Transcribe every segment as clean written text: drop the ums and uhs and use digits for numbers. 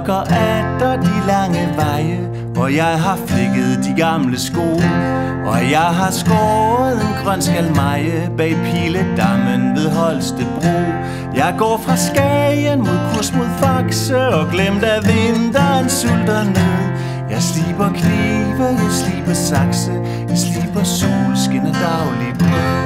jogger atter de lange veje, og jeg har flækket de gamle sko, og jeg har skåret en grøn skalmeje bag Piledammen ved Holstebro. Jeg går fra Skagen mod kurs mod Faxe, og glemt af vinteren sulter ned. Jeg sliber knive, jeg sliber sakse, jeg sliber solskin og daglig brød.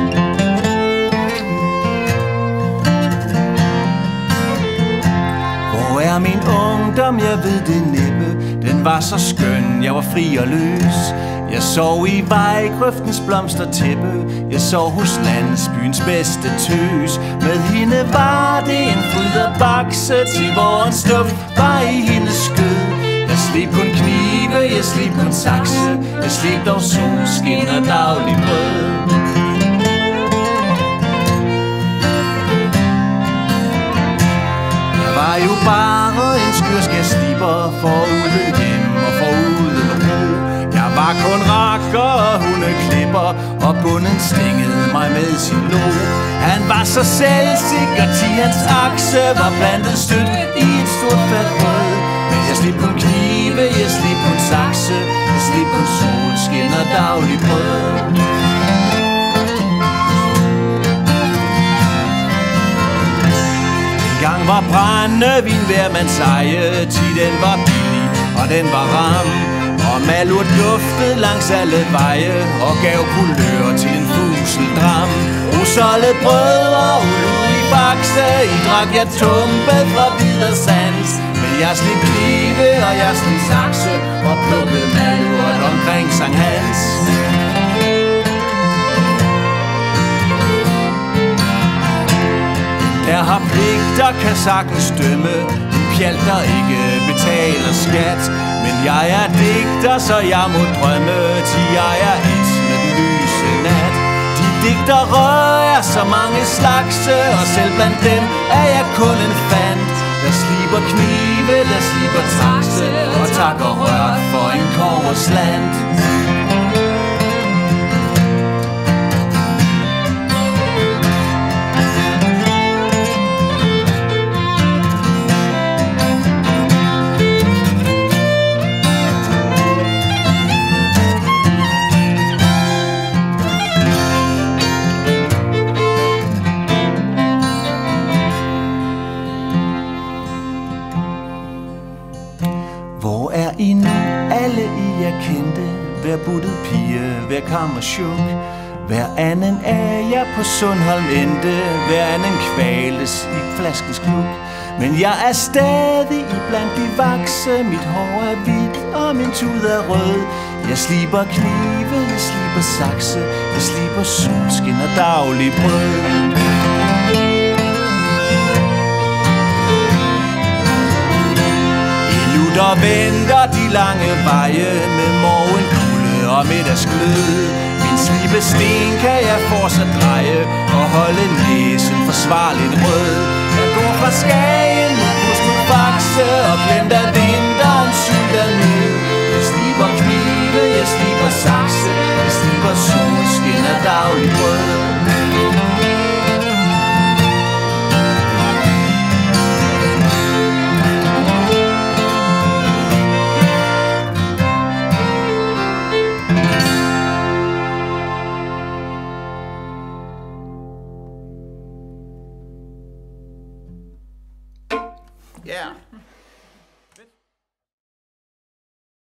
Hvor er min ungdom? Jeg ved det næppe. Den var så skøn, jeg var fri og løs. Jeg sov i vejgrøftens blomstertæppe. Jeg sov hos landsbyens bedste tøs. Med hende var det en fryd og bakse, til hvor en stup var i hendes skød. Jeg slip kun knive, jeg slip kun sakse, jeg slip dog solskin og daglig brød. Jeg var jo bare en skyrskærslipper, forude hjem og forude ro. Jeg var kun rakker og hundeklipper, og bunden stingede mig med sin lå. Han var så selvsikker, til hans akse var plantet stødt i et stort fat brød. Men jeg slip kun knive, jeg slip kun sakse, jeg slip kun solskin og daglig brød. Engang var brændevin hver mands eje, til den var billig og den var ram. Og malurt duftede langs alle veje, og gav kulør til en fuseldram. Rosolde brød og ulu i bakse, i drak jeg tumpe fra videre sands. Men jeg slip knive og jeg slip sakse, og plukkede malurt omkring Sankt Hans. Der har pligter, kan sagtens dømme, en pjalt der ikke betaler skat. Men jeg er digter, så jeg må drømme, til jeg er et med den lyse nat. De digtere er så mange slagse, og selv blandt dem er jeg kun en fant. Der sliber knive, der sliber sakse, og takker rørt for en kobberslant. Hvor er I nu, alle I jeg kendte? Hver buttet pige, hver kammersjuk. Hver anden af jer på Sundholm endte, hver anden kvales i flaskens kluk. Men jeg er stadig i blandt de vakse, mit hår er hvidt og min tud er rød. Jeg sliber knive, jeg sliber sakse, jeg sliber solskin og daglig brød. Der venter de lange veje med morgenkulde og middagsglød. Min slibe sten kan jeg fortsat dreje og holde næsen forsvarligt rød. Jeg går fra Skagen mod kurs mod Faxe og glemt af vinteren sylter ned. Jeg sliber knive, jeg sliber sakse, jeg sliber solskin og daglig brød. Yeah.